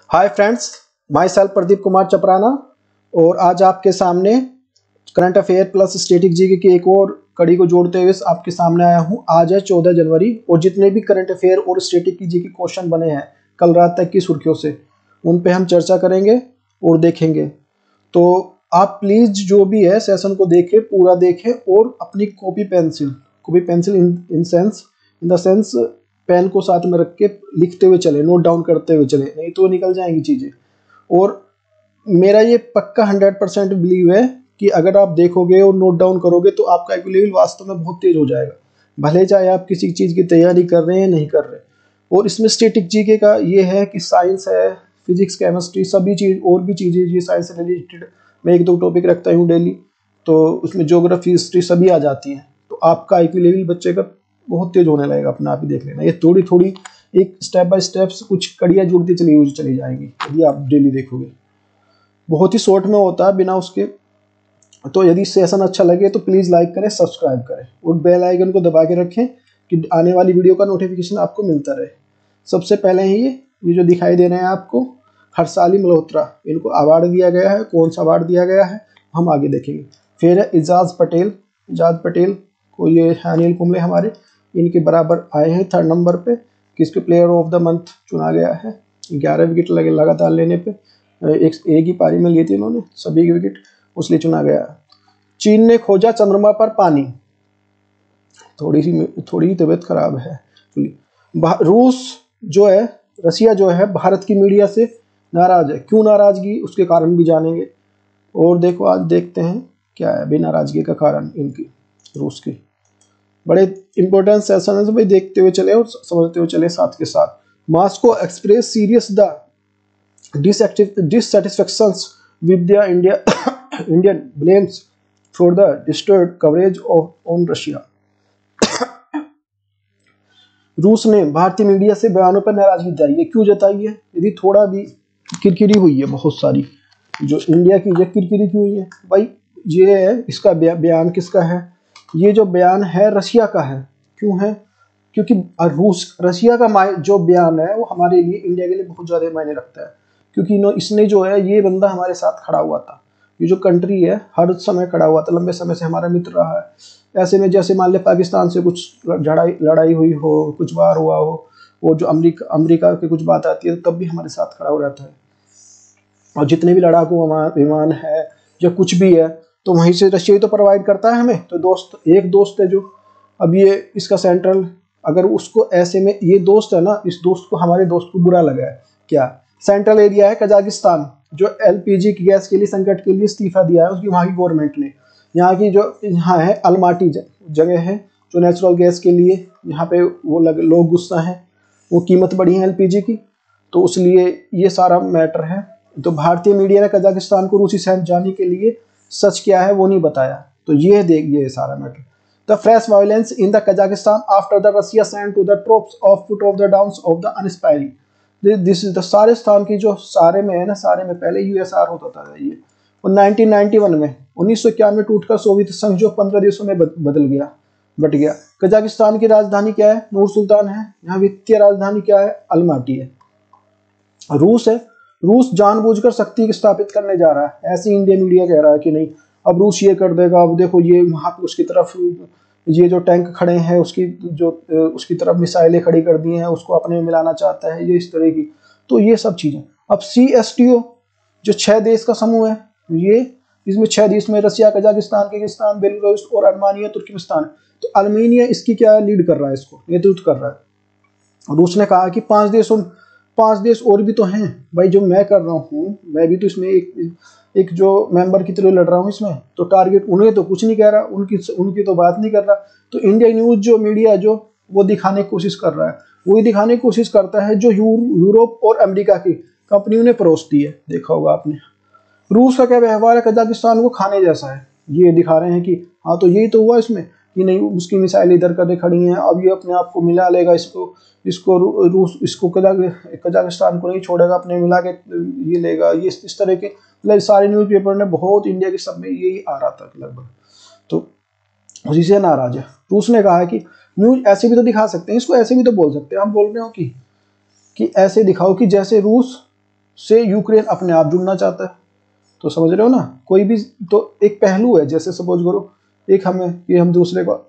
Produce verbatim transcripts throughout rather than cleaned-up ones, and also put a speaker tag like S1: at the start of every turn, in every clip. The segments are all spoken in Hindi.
S1: हाय friends, myself Pradeep Kumar Chaprana और आज आपके सामने current affair plus static GK की एक और कड़ी को जोड़ते हुए आपके सामने आया हूं। आज है चौदह जनवरी और जितने भी करंट अफेयर और स्टैटिक की जीके क्वेश्चन बने हैं कल रात तक की सुर्खियों से, उन पे हम चर्चा करेंगे और देखेंगे। तो आप प्लीज़ जो भी है सेशन को देखें, पूरा देखें और अपनी copy pencil copy pencil in in sense in the sense pen को साथ में रख के लिखते हुए चले, नोट डाउन करते हुए चले, नहीं तो निकल जाएंगी चीज़ें। और मेरा ये पक्का हंड्रेड परसेंट बिलीव है कि अगर आप देखोगे और नोट डाउन करोगे तो आपका आई क्यू लेवल वास्तव में बहुत तेज हो जाएगा, भले चाहे आप किसी चीज़ की तैयारी कर रहे हैं नहीं कर रहे। और इसमें स्टैटिक जीके का ये है कि साइंस है, फिजिक्स, केमिस्ट्री, सभी चीज़ और भी चीज़ें ये साइंस से रिलेटेड मैं एक दो टॉपिक रखता हूँ डेली, तो उसमें ज्योग्राफी, हिस्ट्री सभी आ जाती हैं। तो आपका आई क्यू लेवल बच्चे का बहुत तेज होने लगेगा, अपने आप ही देख लेना। ये थोड़ी थोड़ी एक स्टेप बाय स्टेप्स कुछ कड़ियाँ जुड़ती चली हुई चली जाएंगी यदि आप डेली देखोगे। बहुत ही शॉर्ट में होता है बिना उसके। तो यदि सेशन अच्छा लगे तो प्लीज़ लाइक करें, सब्सक्राइब करें और बेल आइकन को दबा के रखें कि आने वाली वीडियो का नोटिफिकेशन आपको मिलता रहे। सबसे पहले ही ये ये जो दिखाई दे रहे हैं आपको, हर्षाली मल्होत्रा, इनको अवार्ड दिया गया है। कौन सा अवार्ड दिया गया है हम आगे देखेंगे। फिर है एजाज पटेल। एजाज पटेल को ये अनिल कुंबले हमारे इनके बराबर आए हैं थर्ड नंबर पे, किसके प्लेयर ऑफ द मंथ चुना गया है। ग्यारह विकेट लगे लगातार लेने पे, एक एक ही पारी में लिए थे इन्होंने सभी की विकेट, उसलिए चुना गया। चीन ने खोजा चंद्रमा पर पानी, थोड़ी सी थोड़ी ही तबीयत खराब है। रूस जो है, रसिया जो है भारत की मीडिया से नाराज है। क्यों नाराजगी, उसके कारण भी जानेंगे। और देखो आज देखते हैं क्या है भी नाराजगी का कारण इनकी, रूस की। बड़े इंपॉर्टेंट सेशन है, भाई देखते हुए चले और समझते हुए चले साथ के साथ। Moscow Express serious the dissatisfaction with the India Indian blames for the distorted coverage of on Russia। रूस ने भारतीय मीडिया से बयानों पर नाराजगी जताई है। क्यों जताई है? यदि थोड़ा भी किरकिरी हुई है बहुत सारी, जो इंडिया की ये किरकिरी क्यों हुई है भाई, ये है इसका बयान किसका है? ये जो बयान है रशिया का है। क्यों है? क्योंकि रूस रशिया का जो बयान है वो हमारे लिए, इंडिया के लिए बहुत ज़्यादा मायने रखता है। क्योंकि इसने जो है, ये बंदा हमारे साथ खड़ा हुआ था, ये जो कंट्री है हर समय खड़ा हुआ था, लंबे समय से हमारा मित्र रहा है। ऐसे में जैसे मान ले पाकिस्तान से कुछ लड़ाई लड़ाई हुई हो, कुछ बार हुआ हो, वो जो अमेरिका अमेरिका की कुछ बात आती है तब भी हमारे साथ खड़ा हो रहता है। और जितने भी लड़ाकू विमान है या कुछ भी है तो वहीं से रशिया ही तो प्रोवाइड करता है हमें। तो दोस्त, एक दोस्त है जो, अब ये इसका सेंट्रल, अगर उसको ऐसे में, ये दोस्त है ना, इस दोस्त को, हमारे दोस्त को बुरा लगा है क्या? सेंट्रल एरिया है कजाकिस्तान, जो एलपीजी की गैस के लिए, संकट के लिए इस्तीफा दिया है उसकी वहाँ की गवर्नमेंट ने। यहाँ की जो यहाँ है अलमाटी जगह है जो नेचुरल गैस के लिए, यहाँ पे वो लग, लोग गुस्सा हैं, वो कीमत बढ़ी है एलपीजी की, तो उसलिए ये सारा मैटर है। तो भारतीय मीडिया ने कजाकिस्तान को रूसी सैन्य जाने के लिए सच क्या है वो नहीं बताया। तो ये देख, ये सारा matter. The fresh violence in the Kazakhstan after the Russia send to the troops of foot of the downs of the unspiring. This is the सारे स्थान की जो सारे में है ना, सारे में पहले यूएसआर होता था ये, और नाइनटीन नाइंटी वन में उन्नीस सौ इक्यावन में टूटकर सोवियत संघ जो पंद्रह देशों में बदल गया, बट गया। कजाकिस्तान की राजधानी क्या है? नूर सुल्तान है। यहाँ वित्तीय राजधानी क्या है? अलमाटी है। रूस है, रूस जानबूझकर शक्ति स्थापित करने जा रहा है, ऐसे इंडिया मीडिया कह रहा है कि नहीं अब रूस ये कर देगा, अब देखो ये वहाँ पे उसकी तरफ ये जो टैंक खड़े हैं उसकी जो उसकी तरफ मिसाइलें खड़ी कर दी हैं, उसको अपने में मिलाना चाहता है, ये इस तरह की। तो ये सब चीज़ें। अब सी एस टी ओ जो छः देश का समूह है, ये इसमें छः देश में रसिया, कजाकिस्तान, किर्गिस्तान, बेलारूस और अर्मानिया, तुर्कमेनिस्तान। तो अर्मेनिया इसकी क्या लीड कर रहा है, इसको नेतृत्व कर रहा है। रूस ने कहा कि पाँच देशों पांच देश और भी तो हैं भाई, जो मैं कर रहा हूँ, मैं भी तो इसमें एक एक जो मेंबर की तरह लड़ रहा हूँ इसमें। तो टारगेट उन्हें तो कुछ नहीं कह रहा, उनकी उनकी तो बात नहीं कर रहा। तो इंडिया न्यूज़ जो मीडिया जो वो दिखाने की कोशिश कर रहा है, वही दिखाने की कोशिश करता है जो यूरोप और अमेरिका की कंपनियों ने परोसती है। देखा होगा आपने। रूस का क्या व्यवहार है कजाकिस्तान को खाने जैसा है, ये दिखा रहे हैं कि हाँ तो यही तो हुआ इसमें कि नहीं, उसकी मिसाइल इधर करके खड़ी हैं, अब ये अपने आप को मिला लेगा, इसको इसको रूस इसको कजाकिस्तान को नहीं छोड़ेगा, अपने मिला के ये लेगा, ये इस तरह के, मतलब सारे न्यूज़पेपर ने बहुत, इंडिया के सब में यही आ रहा था लगभग। तो उसी से नाराज है। रूस ने कहा है कि न्यूज़ ऐसे भी तो दिखा सकते हैं, इसको ऐसे भी तो बोल सकते हैं। हम बोल रहे हो कि कि ऐसे दिखाओ कि जैसे रूस से यूक्रेन अपने आप जुड़ना चाहता है। तो समझ रहे हो ना, कोई भी तो एक पहलू है, जैसे सपोज करो एक हमें ये हम दूसरे को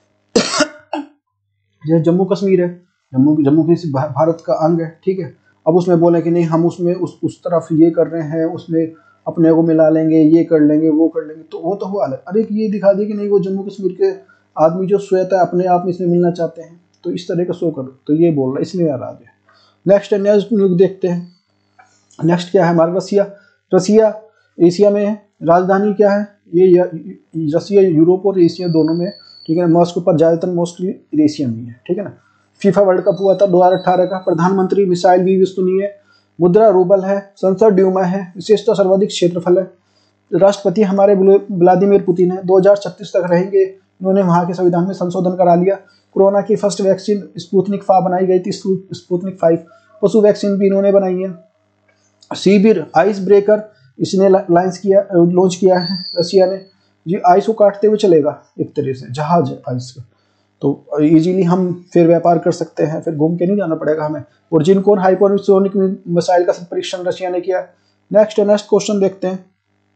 S1: जैसे जम्मू कश्मीर है, जम्मू जम्मू किसी भारत का अंग है, ठीक है। अब उसमें बोले कि नहीं हम उसमें उस उस तरफ ये कर रहे हैं, उसमें अपने को मिला लेंगे, ये कर लेंगे, वो कर लेंगे, तो वो तो हुआ अलग। अरे ये दिखा दिए कि नहीं वो जम्मू कश्मीर के आदमी जो श्वेत है अपने आप में इसमें मिलना चाहते हैं, तो इस तरह का शो करो, तो ये बोल रहा है इसलिए नाराज है। नेक्स्ट नेक्स्ट न्यूज देखते हैं। नेक्स्ट क्या है हमारा, रसिया। रसिया एशिया में है, राजधानी क्या है, ये रसिया यूरोप और एशिया दोनों में, ठीक है ना। मॉस्को पर ज़्यादातर मोस्टली एशिया में है, ठीक है ना। फीफा वर्ल्ड कप हुआ था दो हज़ार अठारह का। प्रधानमंत्री मिसाइल वी विश्वसनीय, मुद्रा रूबल है, संसद ड्यूमा है, विशेषता सर्वाधिक क्षेत्रफल है। राष्ट्रपति हमारे व्लादिमीर पुतिन है, दो हज़ार छत्तीस तक रहेंगे। इन्होंने वहाँ के संविधान में संशोधन करा लिया। कोरोना की फर्स्ट वैक्सीन स्पुतनिक फाइव बनाई गई थी, स्पुतनिक फाइव। पशु वैक्सीन भी इन्होंने बनाई है। सीबिर आइस ब्रेकर इसने लॉन्च किया लॉन्च किया है रसिया ने। ये आइस को काटते हुए चलेगा, एक तरह से जहाज है आइस का, तो इजीली हम फिर व्यापार कर सकते हैं, फिर घूम के नहीं जाना पड़ेगा हमें। और जिनकोन हाइपरसोनिक मिसाइल का परीक्षण रशिया ने किया। नेक्स्ट नेक्स्ट क्वेश्चन देखते हैं।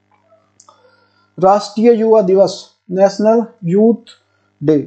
S1: राष्ट्रीय युवा दिवस, नेशनल यूथ डे,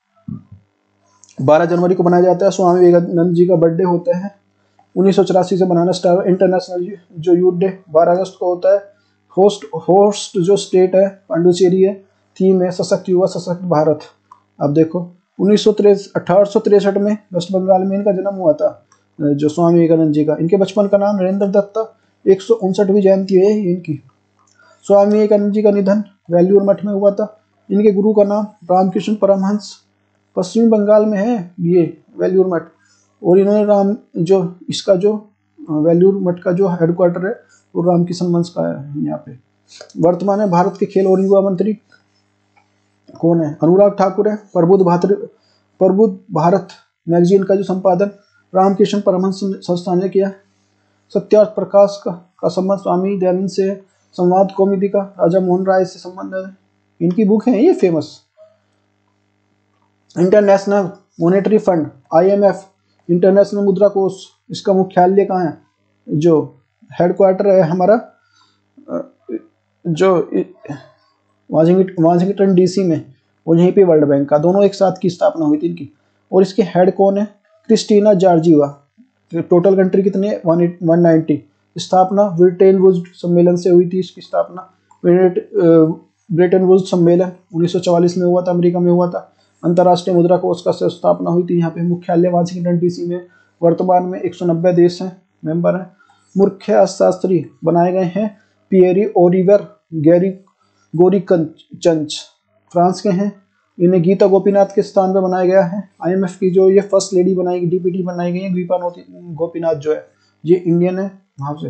S1: बारह जनवरी को मनाया जाता है। स्वामी विवेकानंद जी का बर्थडे होता है, उन्नीस सौ चौरासी से बनाना स्टार्ट। इंटरनेशनल जो यूथ डे बारह अगस्त को होता है। होस्ट होस्ट जो स्टेट है पांडुचेरी है। थीम है सशक्त युवा सशक्त भारत। अब देखो उन्नीस सौ तिरसठ अठारह सौ तिरसठ में वेस्ट बंगाल में इनका जन्म हुआ था, जो स्वामी विवेकानंद जी का। इनके बचपन का नाम नरेंद्र दत्त। एक सौ उनसठवीं जयंती है इनकी। स्वामी विवेकानंद जी का निधन वेल्लूर मठ में हुआ था। इनके गुरु का नाम रामकृष्ण परमहंस। पश्चिमी बंगाल में है ये वेल्लूर मठ। और इन्होंने राम जो इसका जो वेल्लूर मठ का जो हेडक्वार्टर है वो रामकृष्ण मंच का है यहाँ पे। वर्तमान में भारत के खेल और युवा मंत्री कौन है, अनुराग ठाकुर है। प्रबुद्ध भातर प्रबुद्ध भारत मैगजीन का जो संपादन रामकृष्ण परमहंस संस्थान ने किया। सत्यार्थ प्रकाश का, का संबंध स्वामी दयानंद से। संवाद कौमुदी का राजा मोहन राय से संबंध है। इनकी बुक है ये famous. International monetary fund IMF, international मुद्रा कोष, इसका मुख्यालय कहाँ है, जो हेडक्वार्टर है हमारा जो वाशिंगटन डीसी में, और यहीं पे वर्ल्ड बैंक का, दोनों एक साथ की स्थापना हुई थी इनकी। और इसके हेड कौन है, क्रिस्टीना जॉर्जिवा। टोटल कंट्री कितने, वन नाइन्टी। स्थापना ब्रिटेन वुड्स सम्मेलन से हुई थी इसकी स्थापना। ब्रिटेन वुड्स सम्मेलन उन्नीस सौ चौवालीस में हुआ था, अमेरिका में हुआ था। अंतर्राष्ट्रीय मुद्रा कोष का स्थापना हुई थी यहाँ पे, मुख्यालय वाशिंगटन डीसी में। वर्तमान में एक सौ नब्बे देश हैं, मेंबर हैं। मुख्य अर्थशास्त्री बनाए गए हैं पियरी ओलिवर गैरी गोरीचंच, फ्रांस के हैं। इन्हें गीता गोपीनाथ के स्थान पर बनाया गया है। आईएमएफ की जो ये फर्स्ट लेडी बनाई गई, डीपीटी बनाई गई है गीता गोपीनाथ जो है, ये इंडियन है वहां से।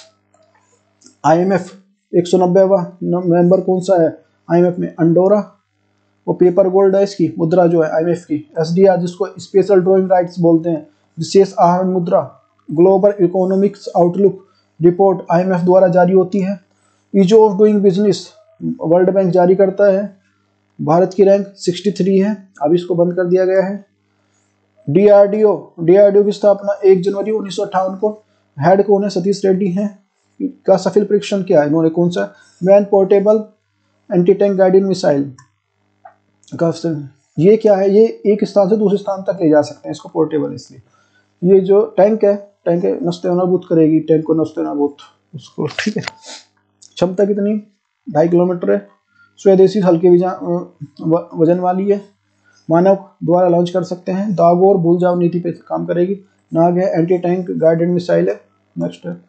S1: आईएमएफ एक सौ नब्बेवा मेंबर कौन सा है आईएमएफ में, अंडोरा। वो पेपर गोल्ड है इसकी मुद्रा जो है आईएमएफ की। एसडीआर जिसको स्पेशल ड्राइंग राइट्स बोलते हैं, विशेष आहरण मुद्रा। Global economics outlook report IMF द्वारा जारी होती है। Ease of doing business world bank जारी करता है। भारत की रैंक तिरसठ है, अब इसको बंद कर दिया गया है। डीआरडीओ डीआरडीओ की स्थापना एक जनवरी उन्नीस सौ अट्ठावन को। हेड कौन है, सतीश रेड्डी हैं। का सफल परीक्षण क्या है इन्होंने, कौन सा, man portable anti tank guided missile का। ये क्या है, ये एक स्थान से दूसरे स्थान तक ले जा सकते हैं, इसको पोर्टेबल इसलिए। ये जो टैंक है, टैंक है नस्तेनाबूत करेगी, टैंक को नस्तेनाबूत उसको, ठीक है। क्षमता कितनी, ढाई किलोमीटर है। स्वदेशी हल्के वजन वाली है। मानव द्वारा लॉन्च कर सकते हैं। दाग और भूल जाओ नीति पे काम करेगी। नाग है, एंटी टैंक गाइडेड मिसाइल है। नेक्स्ट है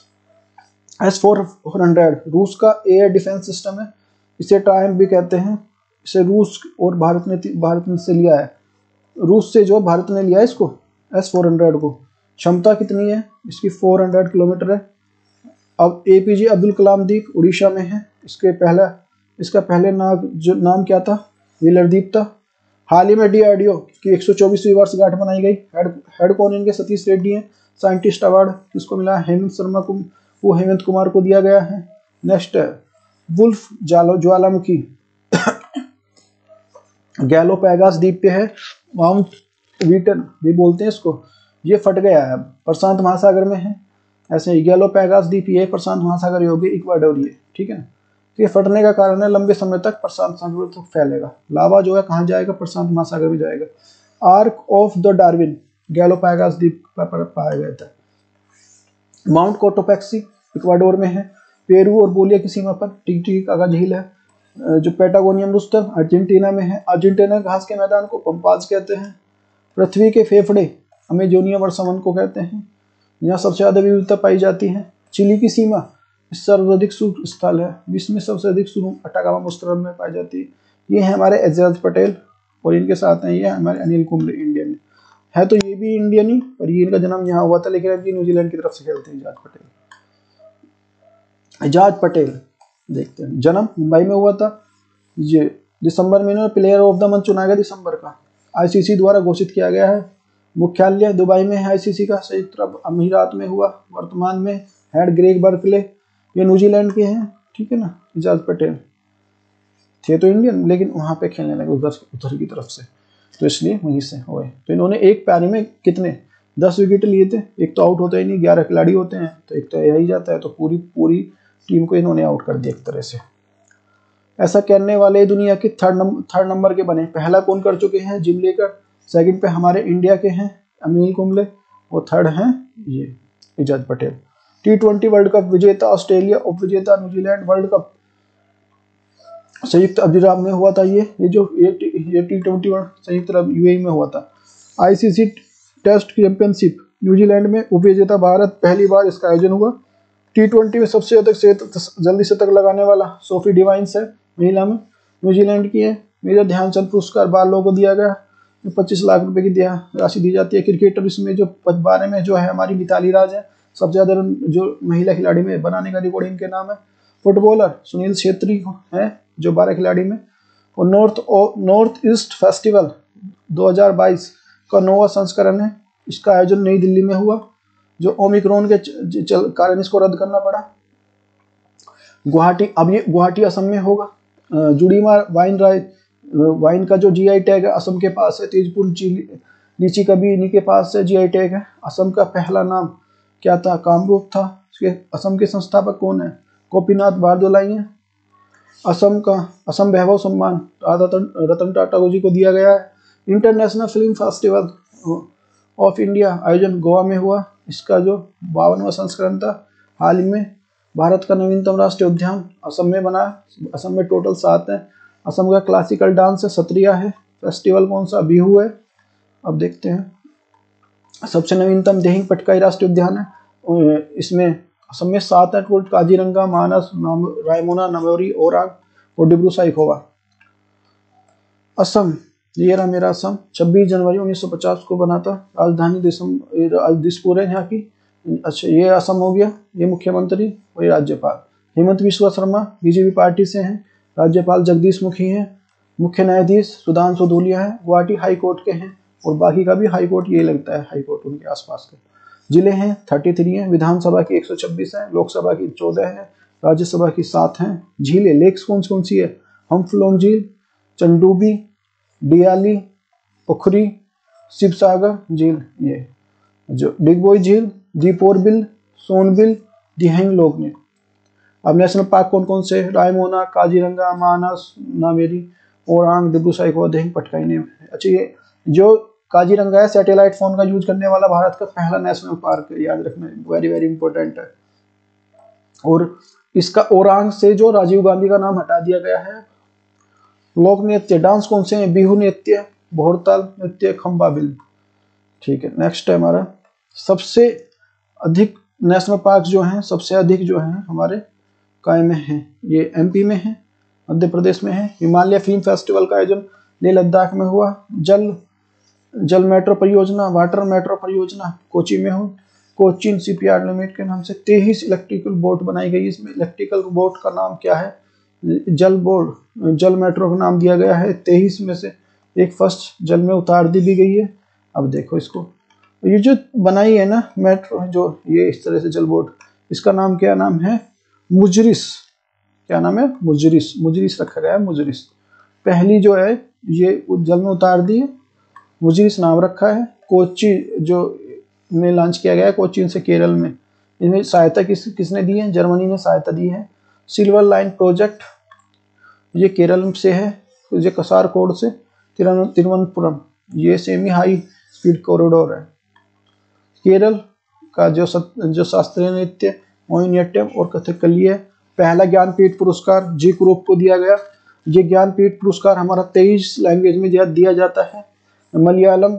S1: एस फोर हंड्रेड, रूस का एयर डिफेंस सिस्टम है। इसे ट्रायम्फ भी कहते हैं। इसे रूस और भारत ने भारत ने से लिया है, रूस से जो भारत ने लिया है इसको एस फोर हंड्रेड को। क्षमता कितनी है इसकी, फोर हंड्रेड किलोमीटर है। अब एपीजे अब्दुल कलाम द्वीप उड़ीसा में है। इसके पहला इसका पहले नाम जो नाम क्या था, व्हीलरद्वीप था। हाल ही में डीआरडीओ की एक सौ चौबीसवीं वर्षगांठ मनाई गई। हेड हेड कौन इनके, सतीश रेड्डी हैं। साइंटिस्ट अवार्ड किसको मिला, हेमंत शर्मा को, वो हेमंत कुमार को दिया गया है। नेक्स्ट है वुल्फ जालो ज्वालामुखी गैलोपैगस द्वीप पे है, माउंट वीटन भी बोलते हैं इसको। ये फट गया है, प्रशांत महासागर में है। ऐसे ही गैलोपैगस द्वीप ये प्रशांत महासागर योगी इक्वाडोरिये, ठीक है ना। तो ये फटने का कारण है लंबे समय तक प्रशांत सागर तक फैलेगा। लावा जो है कहाँ जाएगा, प्रशांत महासागर में जाएगा। Arch of the Darwin Galapagos द्वीप पर पाया गया था। माउंट कोटोपैक्सी इक्वाडोर में है। पेरू और बोलिया की सीमा पर टिटिकाका का झील है। जो पैटागोनियन रुस्तम अर्जेंटीना में है। अर्जेंटीना घास के मैदान को पंपाज कहते हैं। पृथ्वी के फेफड़े अमेजोनिया वर्षावन को कहते हैं। यहाँ सबसे ज्यादा विविधता पाई जाती है। चिली की सीमा सर्वाधिक शुष्क स्थल है। विश्व में सबसे अधिक सुरंग अटाकामा मुस्तरम में पाई जाती है। ये है हमारे एजाज पटेल और इनके साथ हैं ये हमारे अनिल कुंबले, इंडियन है। तो ये भी इंडियन ही, और ये इनका जन्म यहाँ हुआ था, लेकिन अब ये न्यूजीलैंड की तरफ से खेलते हैं। एजाज पटेल, एजाज पटेल देखते हैं। जन्म मुंबई में हुआ था। ये दिसंबर में इन्होंने प्लेयर ऑफ द मंथ चुना गया, दिसंबर का आईसीसी द्वारा घोषित किया गया है। मुख्यालय दुबई में है आईसीसी का। संयुक्त अरब अमीरात में हुआ। वर्तमान में हेड ग्रेग बर्कले, ये न्यूजीलैंड के हैं, ठीक है ना। एजाज पटेल थे तो इंडियन, लेकिन वहां पे खेलने लगे उधर उधर की तरफ से, तो इसलिए वहीं से हुए। तो इन्होंने एक पारी में कितने दस विकेट लिए थे। एक तो आउट होता ही नहीं, ग्यारह खिलाड़ी होते हैं, तो एक तो यही जाता है, तो पूरी पूरी टीम को इन्होंने आउट कर दिया एक तरह से। ऐसा करने वाले दुनिया के थर्ड नंबर थर्ड नंबर के बने। पहला कौन कर चुके हैं, जिम लेकर। सेकंड पे हमारे इंडिया के हैं अनिल कुंबले, और थर्ड हैं ये Ajaz Patel. T twenty world cup विजेता ऑस्ट्रेलिया, उप विजेता न्यूजीलैंड। वर्ल्ड कप संयुक्त अरब में हुआ था। ये ये जो ये टी ट्वेंटी संयुक्त अरब यूएई में हुआ था। आईसीसी टेस्ट चैंपियनशिप न्यूजीलैंड में, उप विजेता भारत। पहली बार इसका आयोजन हुआ। टी ट्वेंटी में सबसे अधिक से जल्दी शतक लगाने वाला सोफी डिवाइन्स है, महिला में, न्यूजीलैंड की है। मेजर ध्यानचंद पुरस्कार बालों को दिया गया, पच्चीस लाख रुपए की दिया राशि दी जाती है। क्रिकेटर इसमें जो बारे में जो है हमारी मिताली राज है, सबसे ज्यादा रन जो महिला खिलाड़ी में बनाने का रिकॉर्ड इनके नाम है। फुटबॉलर सुनील छेत्री है जो बारह खिलाड़ी में। और नॉर्थ नॉर्थ ईस्ट फेस्टिवल दो हज़ार बाईस का नौवां संस्करण है। इसका आयोजन नई दिल्ली में हुआ, जो ओमिक्रॉन के कारण इसको रद्द करना पड़ा। गुवाहाटी, अब ये गुवाहाटी असम में होगा। जुड़ीमा वाइन राय वाइन का जो जीआई टैग है असम के पास है। तेजपुर लीची का भी इन्हीं के पास है, जीआई टैग है। असम का पहला नाम क्या था, कामरूप था। इसके असम के संस्थापक कौन है, गोपीनाथ बारदोलाई हैं। असम का असम वैभव सम्मान रतन रतन टाटा जी को दिया गया है। International film festival of India आयोजन गोवा में हुआ। इसका जो बावनवा संस्करण था। हाल ही में भारत का नवीनतम राष्ट्रीय उद्यान असम में बना। असम में टोटल सात है। असम का क्लासिकल डांस है, सत्रिया है। फेस्टिवल कौन सा, बिहू है। अब देखते हैं। सबसे नवीनतम देहिंग पटकाई राष्ट्रीय उद्यान है। इसमें असम में सात है टोटल, काजीरंगा, मानस, रायमोना, नमोरी, ओरांग और डिब्रू साइखोवा। असम, ये रहा मेरा असम। छब्बीस जनवरी उन्नीस सौ पचास को बना था। राजधानी दिसपुर है यहाँ की। अच्छा, ये असम हो गया। ये मुख्यमंत्री और ये राज्यपाल। हेमंत बिश्वा शर्मा बीजेपी पार्टी से हैं। राज्यपाल जगदीश मुखी हैं। मुख्य न्यायाधीश सुधांशु धूलिया है, गुवाहाटी हाई कोर्ट के हैं। और बाकी का भी हाई कोर्ट ये लगता है, हाई कोर्ट उनके आसपास के। जिले हैं तैंतीस हैं। विधानसभा की एक सौ छब्बीस है। लोकसभा की चौदह है। राज्यसभा की सात हैं। झीलें लेक्स कौन कौन सी है, हम्फ्लोंग झील, चंडूबी, डियाली, उखरी, शिवसागर झील, ये जो डिगबोई झील, दीपोरबिल, सोनबिल, दिहंग लोकने। अब नेशनल पार्क कौन कौन से, रायमोना, काजीरंगा, मानस, नामेरी, ओरांग, डिब्रू साइखोवा, दिहंग पटकाई ने। अच्छा, ये जो काजीरंगा है सैटेलाइट फोन का यूज करने वाला भारत का पहला नेशनल पार्क है, याद रखना, वेरी वेरी इंपॉर्टेंट है। और इसका ओरांग से जो राजीव गांधी का नाम हटा दिया गया है। लोक नृत्य डांस कौन से हैं, बिहू नृत्य, भोरताल नृत्य, खंबा बिल। ठीक है, नेक्स्ट है हमारा सबसे अधिक नेशनल पार्क जो हैं, सबसे अधिक जो हैं हमारे काय में हैं, ये एमपी में है, मध्य प्रदेश में है। हिमालय फिल्म फेस्टिवल का आयोजन लेह लद्दाख में हुआ। जल जल मेट्रो परियोजना, वाटर मेट्रो परियोजना कोची में हुई। कोचिन शिपयार्ड लिमिटेड के नाम से तेईस इलेक्ट्रिकल बोट बनाई गई। इसमें इलेक्ट्रिकल बोट का नाम क्या है, जल बोट, जल मेट्रो का नाम दिया गया है। तेईस में से एक फर्स्ट जल में उतार दी भी गई है। अब देखो इसको, ये जो बनाई है ना मेट्रो, जो ये इस तरह से जल बोट, इसका नाम क्या नाम है, मुजरिस। क्या नाम है, मुजरिस। मुजरिस रखा गया है, मुजरिस। पहली जो है ये जल में उतार दी है, मुजरिस नाम रखा है। कोची जो में लॉन्च किया गया है, कोचीन से केरल में, इनमें सहायता किस किसने दी है? जर्मनी ने सहायता दी है। सिल्वर लाइन प्रोजेक्ट ये केरल से है, ये कसारकोड से तिरुवनंतपुरम, ये सेमी हाई स्पीड कॉरिडोर है। केरल का जो सत, जो शास्त्रीय नृत्य मोहिनीअट्टम और कथकली है। पहला ज्ञानपीठ पुरस्कार जी ग्रुप को दिया गया। ये ज्ञानपीठ पुरस्कार हमारा तेईस लैंग्वेज में दिया जाता है। मलयालम,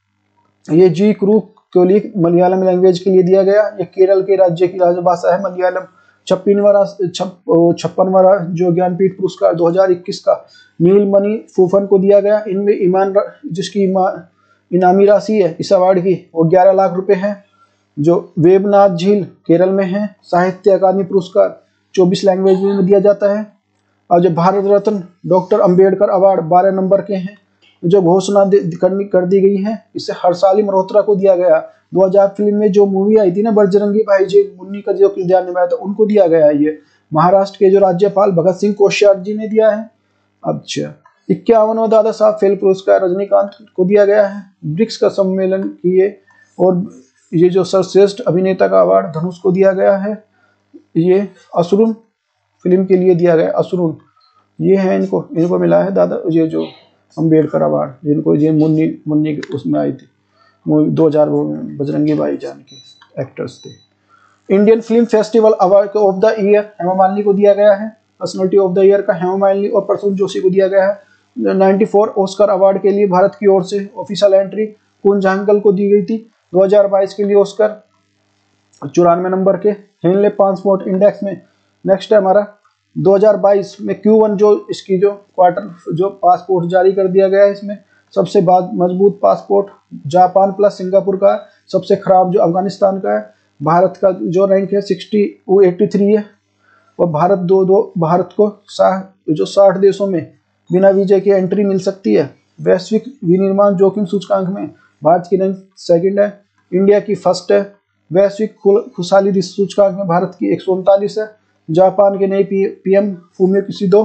S1: ये जी ग्रुप के लिए मलयालम लैंग्वेज के लिए दिया गया। ये केरल के राज्य की राजभाषा है मलयालम। छप्पनवा छप्पनवा जो ज्ञानपीठ पुरस्कार दो हज़ार इक्कीस का नीलमणि फूफन को दिया गया। इनमें ईमान जिसकी इनामी राशि है इस अवार्ड की वो ग्यारह लाख रुपए है। जो वेबनाथ झील केरल में है। साहित्य अकादमी पुरस्कार चौबीस लैंग्वेज में दिया जाता है। और जो भारत रत्न डॉक्टर अंबेडकर अवार्ड बारह नंबर के हैं जो घोषणा करनी कर दी गई है, इसे हर्षाली मल्होत्रा को दिया गया। दो हज़ार फिल्म में जो मूवी आई थी ना बजरंगी भाईजान, मुन्नी का जो किरदार निभाया था उनको दिया गया है ये। महाराष्ट्र के जो राज्यपाल भगत सिंह कोश्यारी जी ने दिया है। अच्छा, इक्यावनवा दादा साहब फेल पुरस्कार रजनीकांत को दिया गया है। ब्रिक्स का सम्मेलन किए और ये जो सर्वश्रेष्ठ अभिनेता का अवार्ड धनुष को दिया गया है। ये असुरुन फिल्म के लिए दिया गया। असुरुन ये है, इनको इनको मिला है दादा ये जो अंबेडकर अवार्ड, जिनको ये मुन्नी मुन्नी उसमें आई थी मूवी दो हज़ार वो में बजरंगी भाईजान के एक्टर्स थे। Indian film festival award of the year Hema Malini को दिया गया है। पर्सनालिटी ऑफ द ईयर का हेमा मालिनी और प्रसून जोशी को दिया गया है। चौरानवे ऑस्कर अवार्ड के लिए भारत की ओर से ऑफिशियल एंट्री कुंज जांगल को दी गई थी। दो हज़ार बाईस के लिए ऑस्कर चौरानवे नंबर के हेनले पासपोर्ट इंडेक्स में। नेक्स्ट है हमारा दो हज़ार बाईस में क्यू वन जो इसकी जो क्वार्टर जो पासपोर्ट जारी कर दिया गया है, इसमें सबसे बाद मजबूत पासपोर्ट जापान प्लस सिंगापुर का, सबसे खराब जो अफगानिस्तान का है। भारत का जो रैंक है सिक्सटी वो एट्टी थ्री है। और भारत दो दो भारत को साठ जो साठ देशों में बिना वीजे की एंट्री मिल सकती है। वैश्विक विनिर्माण जोखिम सूचकांक में भारत की रैंक सेकंड है, इंडिया की फर्स्ट है। वैश्विक खुशहाली सूचकांक में भारत की एक सौ उनतालीस है। जापान के नए पीएम फूमियो किशिदो।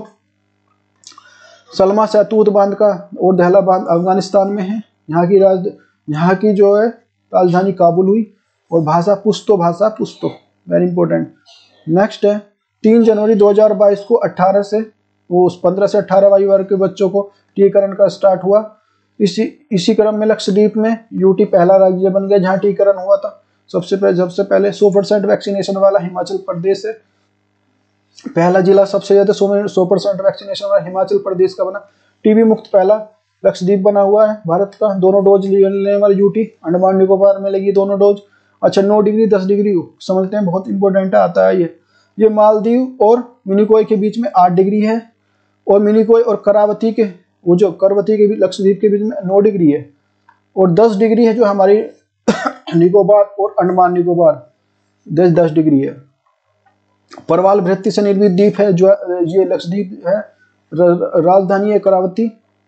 S1: सलमा सहतूत बांध का और दहला बांध अफगानिस्तान में है। यहाँ की राज यहाँ की जो है राजधानी काबुल हुई। और भाषा पुश्तो भाषा पुश्तो, वेरी इंपॉर्टेंट। नेक्स्ट है तीन जनवरी दो हज़ार बाईस को अठारह से वो पंद्रह से अठारह आयु वर्ग के बच्चों को टीकाकरण का स्टार्ट हुआ। इसी इसी क्रम में लक्षद्वीप में यूटी पहला राज्य बन गया जहाँ टीकाकरण हुआ था। सबसे पहले सबसे पहले सौ परसेंट वैक्सीनेशन वाला हिमाचल प्रदेश है। पहला जिला सबसे ज्यादा सौ परसेंट वैक्सीनेशन वाला हिमाचल प्रदेश का बना। टीबी मुक्त पहला लक्षद्वीप बना हुआ है भारत का। दोनों डोज लेने वाली यूटी अंडमान निकोबार में लगी दोनों डोज। अच्छा, नौ डिग्री दस डिग्री समझते हैं, बहुत इंपॉर्टेंट आता है ये। ये मालदीव और मिनिकॉय के बीच में आठ डिग्री है। और मिनिकॉय और करावती के वो जो करवती के लक्षद्वीप के बीच में नौ डिग्री है। और दस डिग्री है जो हमारी निकोबार और अंडमान निकोबार, दस दस डिग्री है। परवाल वृत्ति से निर्मित द्वीप है जो ये लक्षद्वीप है। राजधानी है करावती।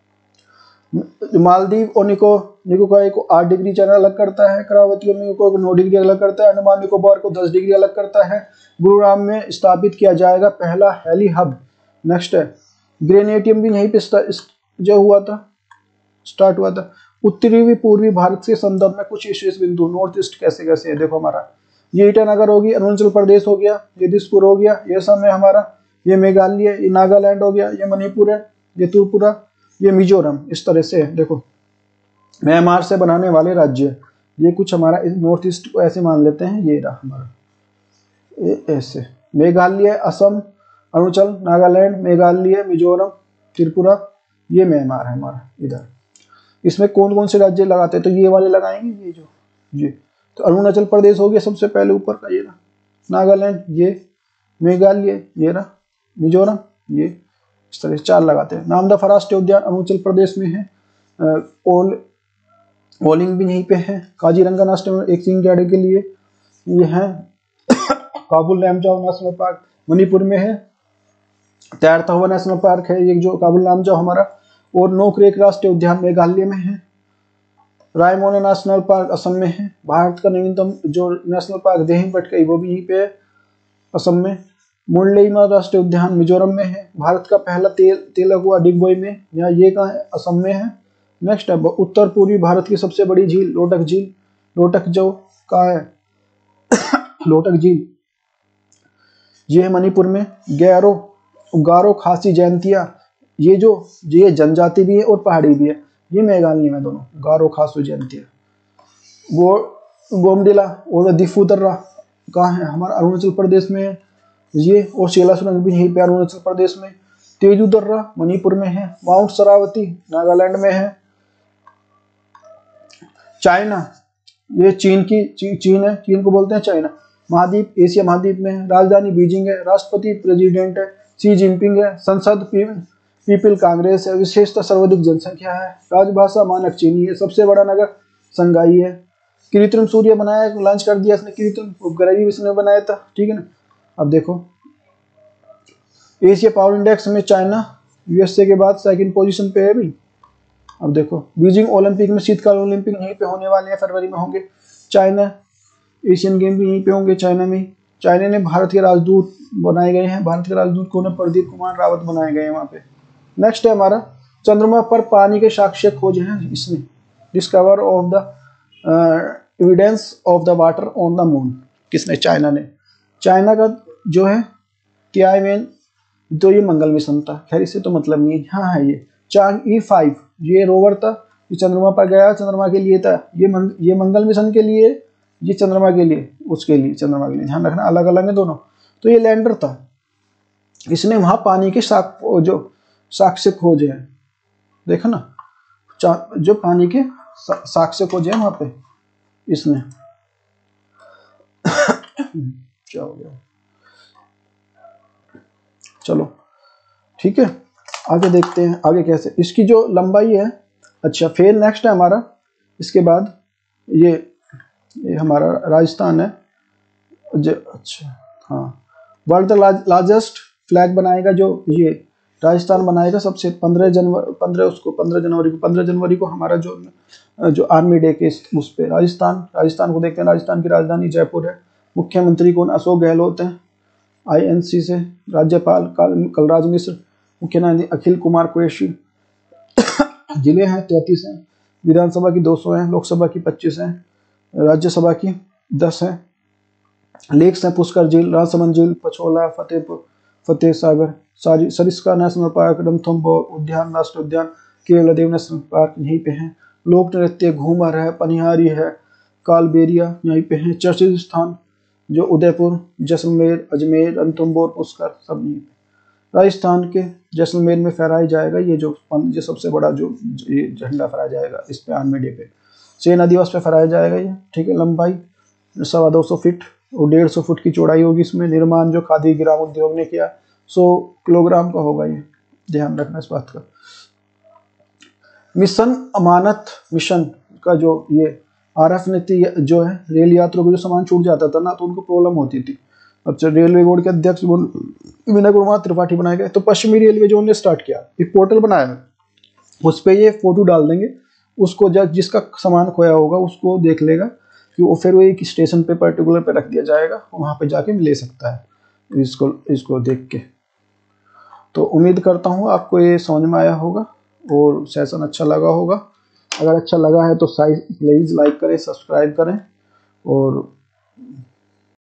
S1: मालदीव और निको निकोबार को आठ डिग्री चैनल अलग करता है। करावती और निकोबार को नौ डिग्री अलग करता है। अंडमान निकोबार को दस डिग्री अलग करता है। गुरुग्राम में स्थापित किया जाएगा पहला हेली हब। नेक्स्ट है ग्रेनेडियम भी यहीं पे जो हुआ था स्टार्ट हुआ था। उत्तरी व पूर्वी भारत के संदर्भ में कुछ विशेष बिंदु नॉर्थ ईस्ट कैसे कैसे है देखो। हमारा ये ईटानगर होगी, अरुणाचल प्रदेश हो गया, ये दिसपुर हो गया, ये सब है हमारा। ये मेघालय, ये नागालैंड हो गया, ये मणिपुर है, ये त्रिपुरा, ये मिजोरम। इस तरह से है देखो म्यांमार से बनाने वाले राज्य। ये कुछ हमारा नॉर्थ ईस्ट को ऐसे मान लेते हैं। ये रहा हमारा ऐसे मेघालय, असम, अरुणाचल, नागालैंड, मेघालय, मिजोरम, त्रिपुरा, ये म्यांमार है हमारा इधर। इसमें कौन कौन से राज्य लगाते हैं तो ये वाले लगाएंगे। ये जो ये तो अरुणाचल प्रदेश हो गया सबसे पहले ऊपर का, ये रहा नागालैंड, ये मेघालय, ये रहा मिजोरम, ये इस तरह से चार लगाते हैं। नामदफा राष्ट्रीय उद्यान अरुणाचल प्रदेश में है। ओल ओलिंग भी यहीं पे है। काजीरंगा नेशनल एक सिंह गैंडे के लिए ये है। काबुल लामजाओ नेशनल पार्क मणिपुर में है। तैरता नेशनल पार्क है ये जो काबुल लामजाओ हमारा। और नोकरेक राष्ट्रीय उद्यान मेघालय में है। रायमोना नेशनल पार्क असम में है। भारत का नवीनतम जो नेशनल पार्क देहिंग पटकाई वो भी यहीं पे है असम में। मुंडलेइमा राष्ट्रीय उद्यान मिजोरम में है। भारत का पहला तेल तेलुगुआ डिगबोई में, यहाँ ये कहाँ है असम में है। नेक्स्ट है उत्तर पूर्वी भारत की सबसे बड़ी झील लोटक झील। लोटक जो कहाँ है लोटक झील, ये है मणिपुर में। गैरो गारो खासी जयंतिया, ये जो ये जनजाति भी है और पहाड़ी भी है, ये मेघालय में दोनों, गारो खासू जयंतिया। वो गोमडिला और दिफू दर्रा कहाँ है, हमारा अरुणाचल प्रदेश में है ये, और शेला सुरंग भी यहीं पे अरुणाचल प्रदेश में। तेजू दर्रा मणिपुर में है। माउंट सरावती नागालैंड में है। चाइना, ये चीन की ची, चीन है, चीन को बोलते हैं चाइना। महाद्वीप एशिया महाद्वीप में है। राजधानी बीजिंग है। राष्ट्रपति प्रेसिडेंट है शी जिनपिंग है। संसद पी, पीपल कांग्रेस है। विशेषता सर्वाधिक जनसंख्या है। राजभाषा मानक चीनी है। सबसे बड़ा नगर संघाई है। कृत्रिम सूर्य बनाया, लॉन्च कर दिया इसने, कृत्रिम उपग्रह भी इसने बनाया था, ठीक है ना। अब देखो एशिया पावर इंडेक्स में चाइना यूएसए के बाद सेकंड पोजीशन पे है भी। अब देखो बीजिंग ओलंपिक में, शीतकाल ओलंपिक यहीं पे होने वाले हैं, फरवरी में होंगे। चाइना एशियन गेम भी यहीं पे होंगे, चाइना में। चाइना ने भारत के राजदूत बनाए गए हैं। भारत के राजदूत को प्रदीप कुमार रावत बनाए गए हैं वहाँ पे। नेक्स्ट है हमारा चंद्रमा पर पानी के साक्ष्य खोजे हैं इसने। Discover of the evidence of the water on the moon, किसने, चाइना ने। चाइना का जो है तियानवें, तो ये मंगल मिशन था, खैर इससे तो मतलब नहीं है। हाँ है ये चांग ई फाइव, ये रोवर था, ये चंद्रमा पर गया, चंद्रमा के लिए था। ये मंग, ये मंगल मिशन के लिए, ये चंद्रमा के लिए, उसके लिए चंद्रमा के लिए, ध्यान रखना अलग अलग है दोनों। तो ये लैंडर था, इसने वहां पानी के साक जो साक्ष्य खोजे हैं, देखो ना, जो पानी के साक्ष्य खोजे हैं वहां पे इसने। क्या हो गया, चलो ठीक है आगे देखते हैं आगे कैसे इसकी जो लंबाई है। अच्छा फिर नेक्स्ट है हमारा, इसके बाद ये ये हमारा राजस्थान है जो, अच्छा हाँ, वर्ल्ड द लार्जेस्ट फ्लैग बनाएगा जो ये राजस्थान बनाएगा सबसे, पंद्रह जनवरी पंद्रह उसको पंद्रह जनवरी को पंद्रह जनवरी को हमारा जो जो आर्मी डे के उस पे राजस्थान राजस्थान को देखते हैं। राजस्थान की राजधानी जयपुर है। मुख्यमंत्री कौन, अशोक गहलोत हैं आईएनसी से। राज्यपाल कलराज मिश्र। मुख्य न्यायाधीश अखिल कुमार कुरैशी। जिले हैं तैंतीस हैं। विधानसभा की दो सौ हैं। लोकसभा की पच्चीस हैं। राज्यसभा की दस हैं। लेक्स हैं पुष्कर झील, राजसमंद झील, पचोला, फतेहपुर फतेह सागर, सरिस्का नेशनल पार्क, रणथंभौर उद्यान राष्ट्रीय उद्यान, केवलादेव नेशनल पार्क यहीं पे हैं। लोक नृत्य घूमर है, पनिहारी है, कालबेरिया यहीं पे हैं। चर्चित स्थान जो उदयपुर, जैसलमेर, अजमेर, रणथंभौर, पुष्कर सब यहीं पे। राजस्थान के जैसलमेर में फहराया जाएगा ये जो ये सबसे बड़ा जो ये झंडा फहराया जाएगा इस पे आर्मी डे पे। सेना दिवस पे फहराया जाएगा ये, ठीक है। लंबाई सवा दो सौ फीट और डेढ़ सौ फुट की चौड़ाई होगी इसमें। निर्माण जो खादी ग्राम उद्योग ने किया सौ किलोग्राम का होगा ये, ध्यान रखना इस बात का। मिशन अमानत मिशन का जो ये आरएफ नीति जो है, रेल यात्रियों को जो सामान छूट जाता था ना तो उनको प्रॉब्लम होती थी। अच्छा रेलवे बोर्ड के अध्यक्ष विनय कुमार त्रिपाठी बनाए गए। तो पश्चिमी रेलवे जोन ने स्टार्ट किया, एक पोर्टल बनाया, उस पर ये फोटो डाल देंगे, उसको जब जिसका सामान खोया होगा उसको देख लेगा कि वो फिर वो एक स्टेशन पे पर्टिकुलर पे रख दिया जाएगा, वहाँ पे जाके ले सकता है इसको इसको देख के। तो उम्मीद करता हूँ आपको ये समझ में आया होगा और सेशन अच्छा लगा होगा। अगर अच्छा लगा है तो प्लीज़ लाइक करें, सब्सक्राइब करें और